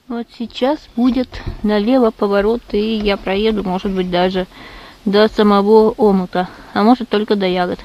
Вот сейчас будет налево поворот, и я проеду, может быть, даже до самого омута, а может только до ягод.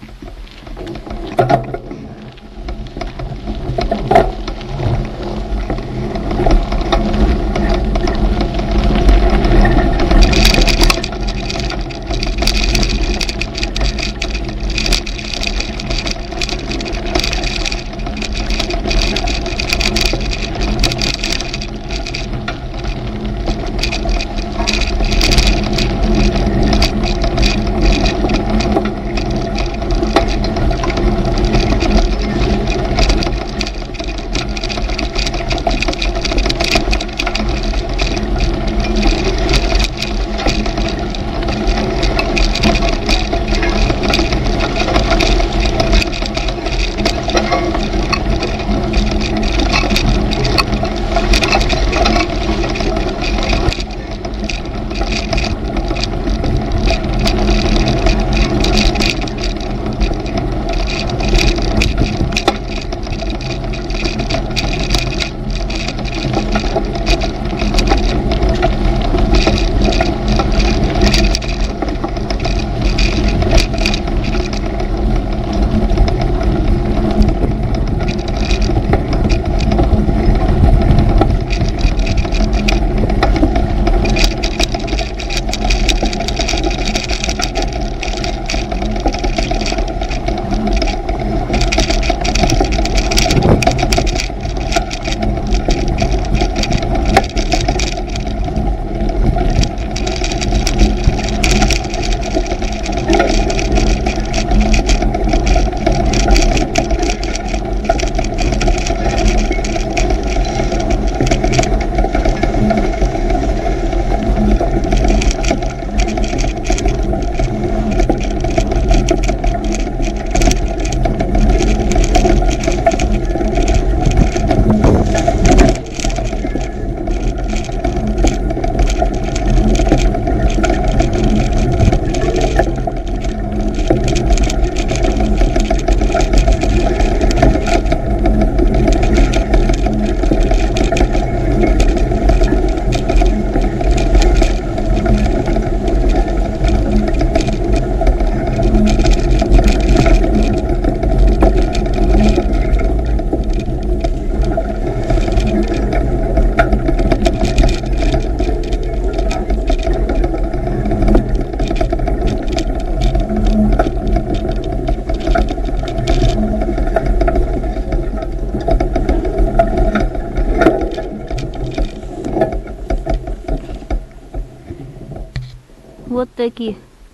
Вот такие.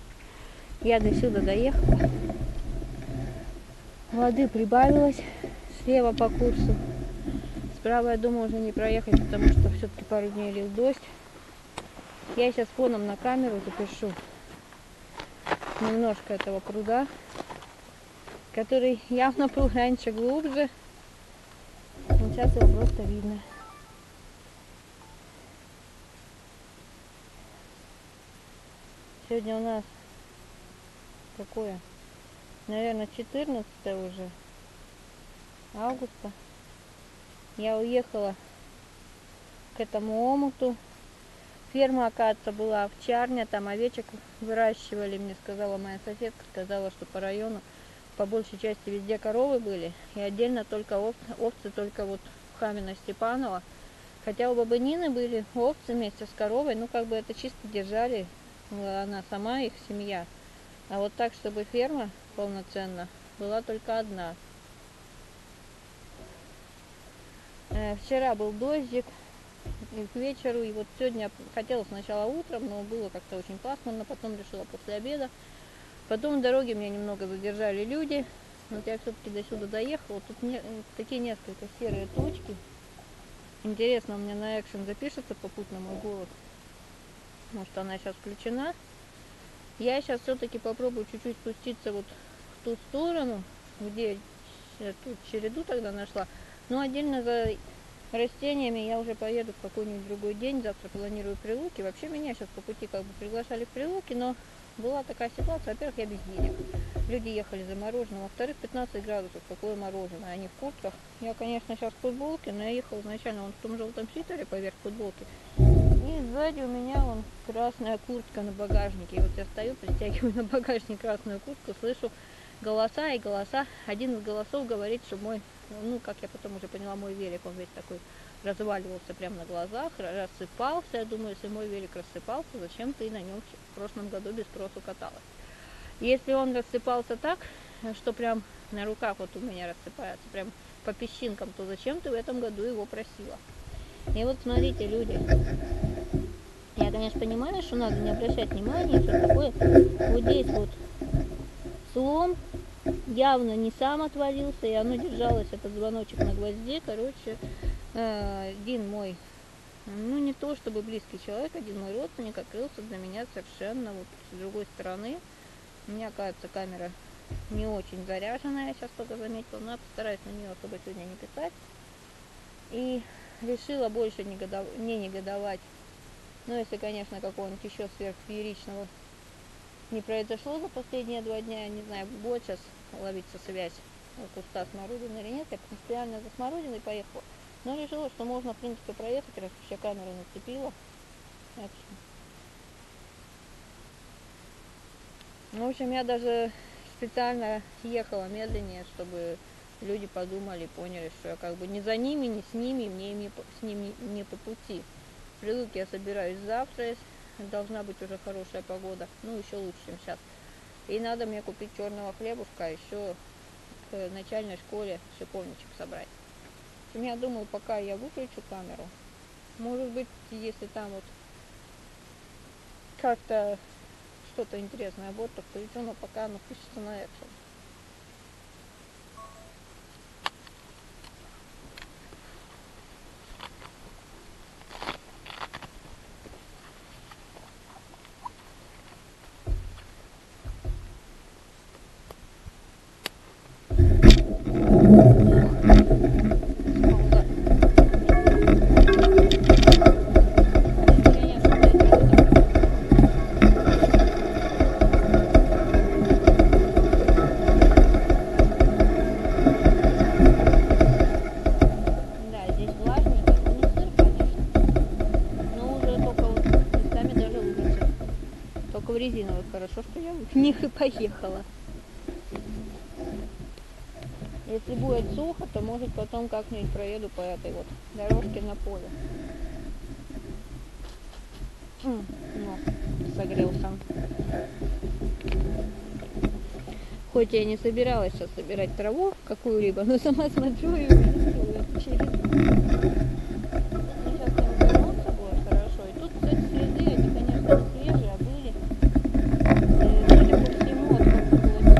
Я до сюда доехала. Воды прибавилось. Слева по курсу. Справа, я думаю, уже не проехать, потому что все-таки пару дней лил дождь. Я сейчас фоном на камеру запишу немножко этого пруда, который явно был раньше глубже. Но сейчас его просто видно. Сегодня у нас какое? Наверное, 14 уже августа. Я уехала к этому омуту. Ферма, оказывается, была овчарня, там овечек выращивали, мне сказала моя соседка, сказала, что по району по большей части везде коровы были, и отдельно только овцы только вот в Каменно-Степаново. Хотя у бабы Нины были овцы вместе с коровой, ну как бы это чисто держали, она сама, их семья. А вот так, чтобы ферма полноценно, была только одна. Вчера был дождик, и к вечеру, и вот сегодня хотела сначала утром, но было как-то очень пасмурно, потом решила после обеда. Потом в дороге меня немного задержали люди, вот я все-таки до сюда доехала, тут такие несколько серые точки. Интересно, у меня на экшен запишется попутно мой голос, может она сейчас включена. Я сейчас все-таки попробую чуть-чуть спуститься вот в ту сторону, где я тут череду тогда нашла. Но отдельно за растениями я уже поеду в какой-нибудь другой день. Завтра планирую Прилуки. Вообще меня сейчас по пути как бы приглашали в Прилуки, но была такая ситуация. Во-первых, я без денег. люди ехали за мороженым. Во-вторых, 15 градусов, какое мороженое, они в куртках. Я, конечно, сейчас в футболке, но я ехала изначально в том желтом свитере поверх футболки. И сзади у меня вон красная куртка на багажнике. И вот я стою, притягиваю на багажник красную куртку, слышу голоса и голоса. Один из голосов говорит, что мой, ну, как я потом уже поняла, мой велик, он весь такой разваливался прямо на глазах, рассыпался. Я думаю, если мой велик рассыпался, зачем ты на нем в прошлом году без спросу каталась? Если он рассыпался так, что прям на руках вот у меня рассыпается, прям по песчинкам, то зачем ты в этом году его просила? И вот смотрите, люди, я, конечно, понимаю, что надо не обращать внимания, что такое. Вот здесь вот слом явно не сам отвалился, и оно держалось, этот звоночек на гвозде. Короче, один мой, ну не то чтобы близкий человек, один мой родственник открылся для меня совершенно вот с другой стороны. У меня, кажется, камера не очень заряженная, я сейчас только заметила, но я постараюсь на нее особо сегодня не писать. И решила больше не негодовать. Но если, конечно, какого-нибудь еще сверхфееричного не произошло за последние 2 дня, я не знаю, будет сейчас ловиться связь у куста смородины или нет, я принципиально за смородиной поехала. Но решила, что можно, в принципе, проехать, раз уж я камеру нацепила. В общем, я даже специально ехала медленнее, чтобы люди подумали, поняли, что я как бы не за ними, не с ними, мне с ними не по пути. В Прилуки я собираюсь завтра, должна быть уже хорошая погода, ну еще лучше, чем сейчас. И надо мне купить черного хлебушка, а еще к начальной школе шиповничек собрать. В общем, я думаю, пока я выключу камеру, может быть, если там вот как-то что-то интересное будет, то включу, но пока напишется на экшен. В резиновых, хорошо, что я в них и поехала. Если будет сухо, то может потом как-нибудь проеду по этой вот дорожке на поле. Ну, согрелся. Хоть я не собиралась сейчас собирать траву какую-либо, но сама смотрю и увидела эту череду. Сейчас там вернуться будет хорошо. И тут, кстати, следы, они, конечно, не свежие, а были. Судя по всему, откуда было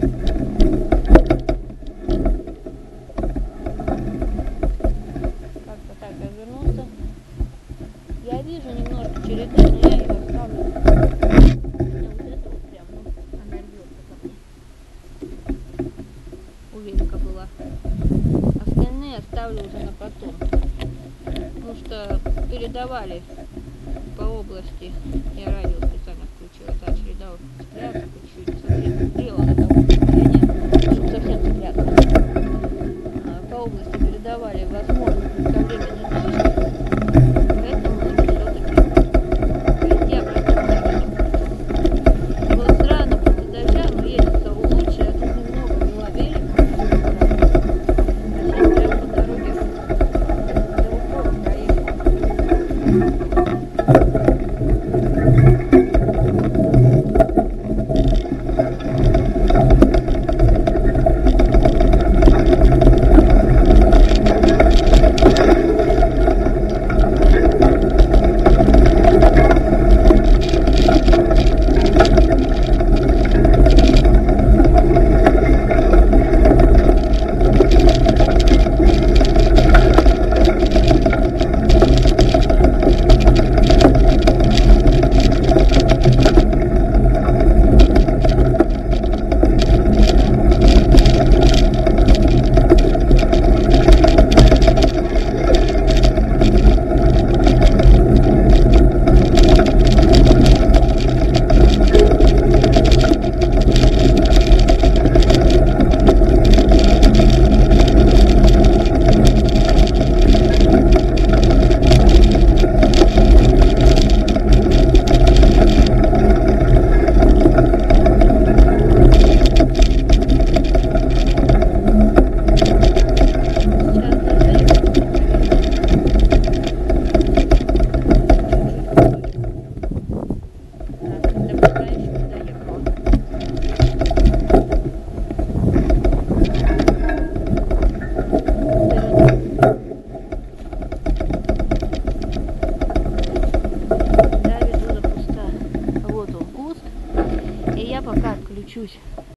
как-то так развернуться. Я вижу немножко череды, но я ее оставлю. Вот это вот прям, ну, она рвется как у велика была. Остальные оставлю уже на потом. Потому что передавали по области. Я радио специально включила. Та череда цепляться чуть-чуть. Совсем стрела на того расстояния, чтобы совсем цепляться. По области передавали возможность